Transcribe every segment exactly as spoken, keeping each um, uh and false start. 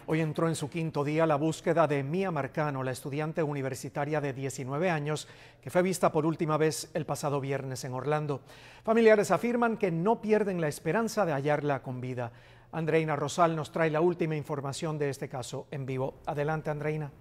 Hoy entró en su quinto día la búsqueda de Mía Marcano, la estudiante universitaria de diecinueve años, que fue vista por última vez el pasado viernes en Orlando. Familiares afirman que no pierden la esperanza de hallarla con vida. Andreina Rosal nos trae la última información de este caso en vivo. Adelante, Andreina.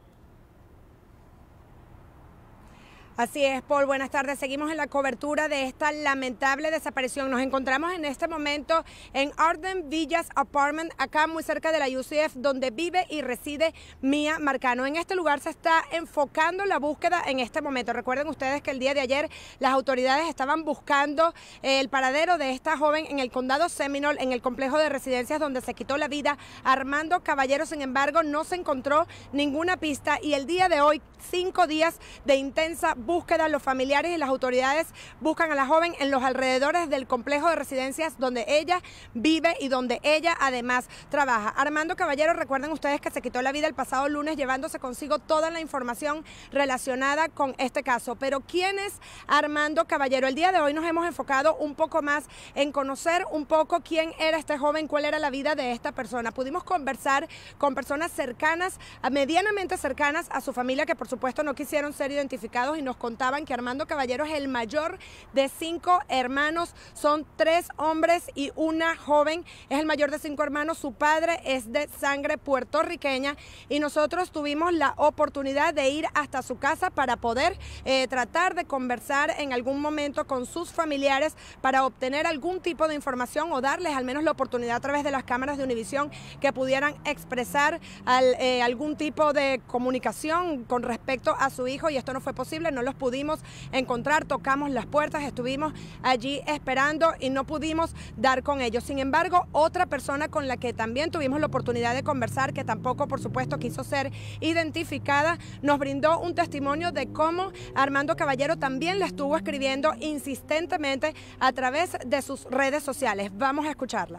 Así es, Paul. Buenas tardes. Seguimos en la cobertura de esta lamentable desaparición. Nos encontramos en este momento en Arden Villas Apartment, acá muy cerca de la U C F, donde vive y reside Mía Marcano. En este lugar se está enfocando la búsqueda en este momento. Recuerden ustedes que el día de ayer las autoridades estaban buscando el paradero de esta joven en el condado Seminole, en el complejo de residencias donde se quitó la vida Armando Caballero. Sin embargo, no se encontró ninguna pista y el día de hoy, cinco días de intensa búsqueda, los familiares y las autoridades buscan a la joven en los alrededores del complejo de residencias donde ella vive y donde ella además trabaja. Armando Caballero, recuerden ustedes que se quitó la vida el pasado lunes llevándose consigo toda la información relacionada con este caso. Pero ¿quién es Armando Caballero? El día de hoy nos hemos enfocado un poco más en conocer un poco quién era este joven, cuál era la vida de esta persona. Pudimos conversar con personas cercanas, medianamente cercanas a su familia, que por supuesto no quisieron ser identificados y nos contaban que Armando Caballero es el mayor de cinco hermanos, son tres hombres y una joven, es el mayor de cinco hermanos, su padre es de sangre puertorriqueña y nosotros tuvimos la oportunidad de ir hasta su casa para poder eh, tratar de conversar en algún momento con sus familiares para obtener algún tipo de información o darles al menos la oportunidad a través de las cámaras de Univisión que pudieran expresar al, eh, algún tipo de comunicación con respecto a su hijo, y esto no fue posible, no los pudimos encontrar, tocamos las puertas, estuvimos allí esperando y no pudimos dar con ellos. Sin embargo, otra persona con la que también tuvimos la oportunidad de conversar, que tampoco por supuesto quiso ser identificada, nos brindó un testimonio de cómo Armando Caballero también le estuvo escribiendo insistentemente a través de sus redes sociales. Vamos a escucharla.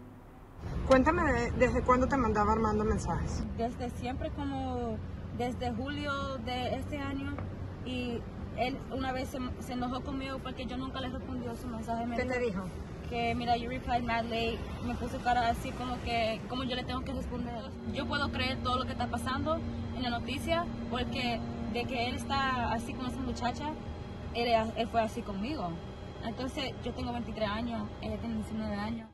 Cuéntame, ¿desde cuándo te mandaba Armando mensajes? Desde siempre, como desde julio de este año. Y él una vez se, se enojó conmigo porque yo nunca le respondí su mensaje. Me ¿Qué te dijo? Que mira, you replied mad late. Me puso cara así como que, como yo le tengo que responder. Yo puedo creer todo lo que está pasando en la noticia porque de que él está así con esa muchacha, él, él fue así conmigo. Entonces yo tengo veintitrés años, ella tiene diecinueve años.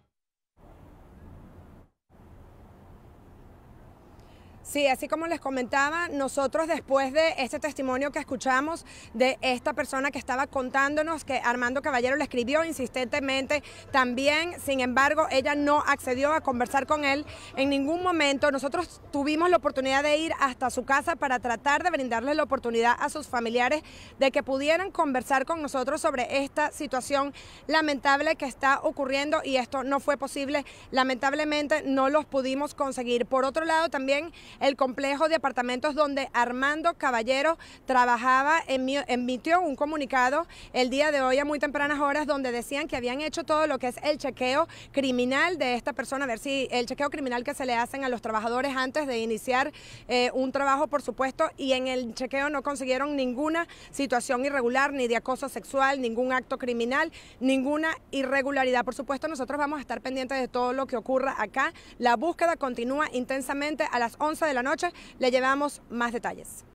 Sí, así como les comentaba, nosotros después de este testimonio que escuchamos de esta persona que estaba contándonos que Armando Caballero le escribió insistentemente también, sin embargo, ella no accedió a conversar con él en ningún momento. Nosotros tuvimos la oportunidad de ir hasta su casa para tratar de brindarle la oportunidad a sus familiares de que pudieran conversar con nosotros sobre esta situación lamentable que está ocurriendo, y esto no fue posible. Lamentablemente no los pudimos conseguir. Por otro lado, también el complejo de apartamentos donde Armando Caballero trabajaba emitió un comunicado el día de hoy a muy tempranas horas donde decían que habían hecho todo lo que es el chequeo criminal de esta persona, a ver si el chequeo criminal que se le hacen a los trabajadores antes de iniciar eh, un trabajo, por supuesto, y en el chequeo no consiguieron ninguna situación irregular, ni de acoso sexual, ningún acto criminal, ninguna irregularidad. Por supuesto, nosotros vamos a estar pendientes de todo lo que ocurra acá. La búsqueda continúa intensamente. A las once de la noche le llevamos más detalles.